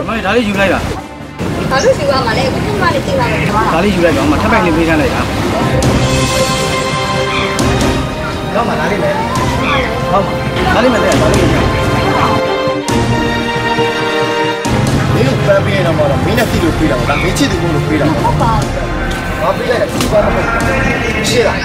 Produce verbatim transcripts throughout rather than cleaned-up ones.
မဒါလေးယူလိုက်ပါဘာလို့ယူရမှာလဲအခုမှလည်းသိပါမယ်ဒါလေးယူလိုက်ပါအမထပ်ပိုက်လေးပေးထားလိုက်တာတော့မဒါလေးပဲဟုတ်ဒါလေးမလဲဒါလေးယူမင်းတို့ပြန်ပြီးတော့မတော့မင်းနဲ့တိလို့ပြေးတာပါဒါမင်းချစ်သူကိုလို့ပြေးတာပါဟုတ်ပါဘာပြေးလိုက်လဲဒီဘာမှမရှေ့လား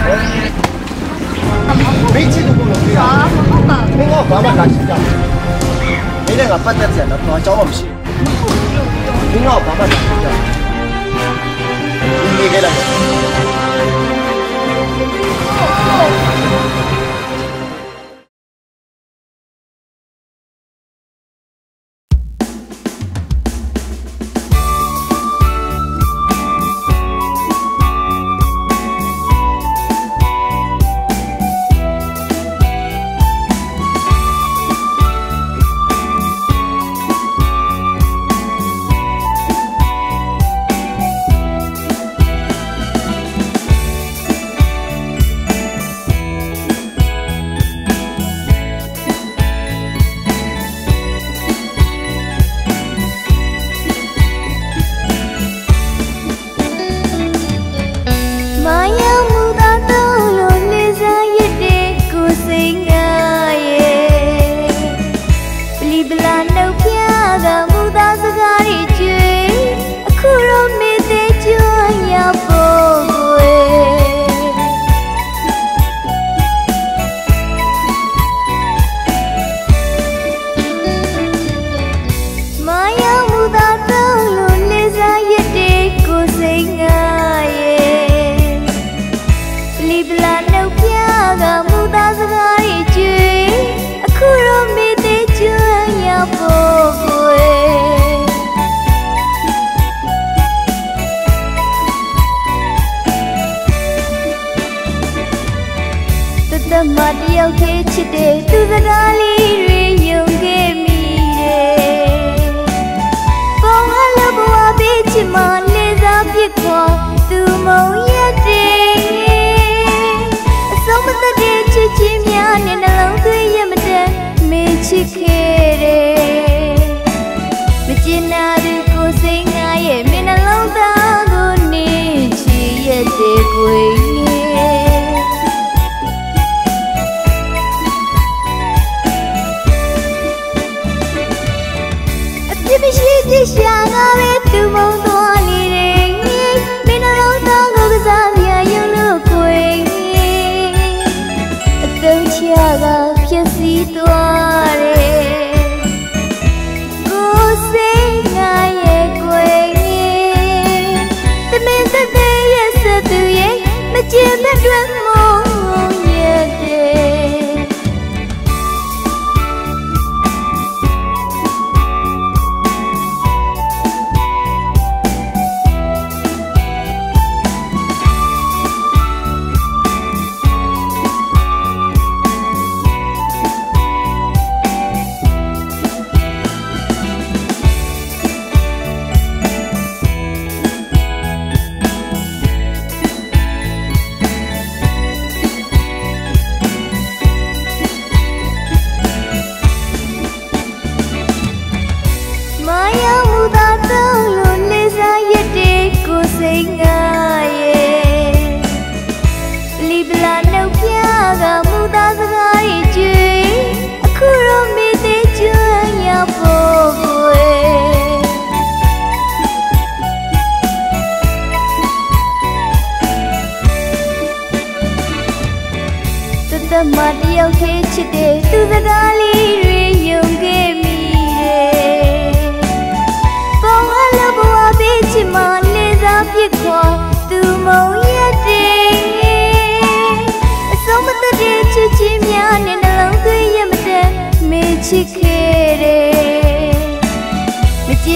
မင်းချစ်သူကိုလို့ပြေးတာဟုတ်ပါမင်းကဘာမှလာချင်ကြမင်းကပတ်သက်စရာတော့အကြောင်းမှမရှိဘူးမင်းကဘာမှလာချင်ကြဒီခဲ့လိုက်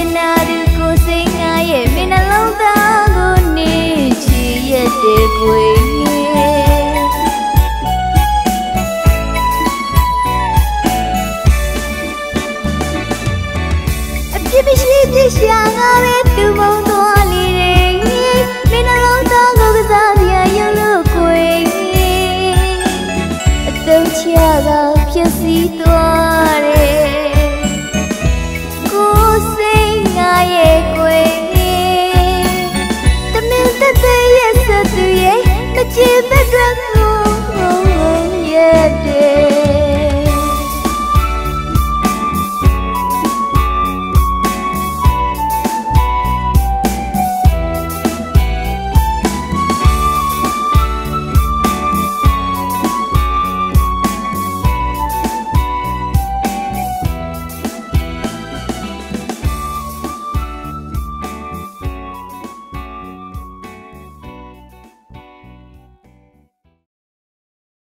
ကိုစိတ်ငါရဲ့မင်းနှလုံးသားကိုနေချီရဲ့တဲ့ပွေ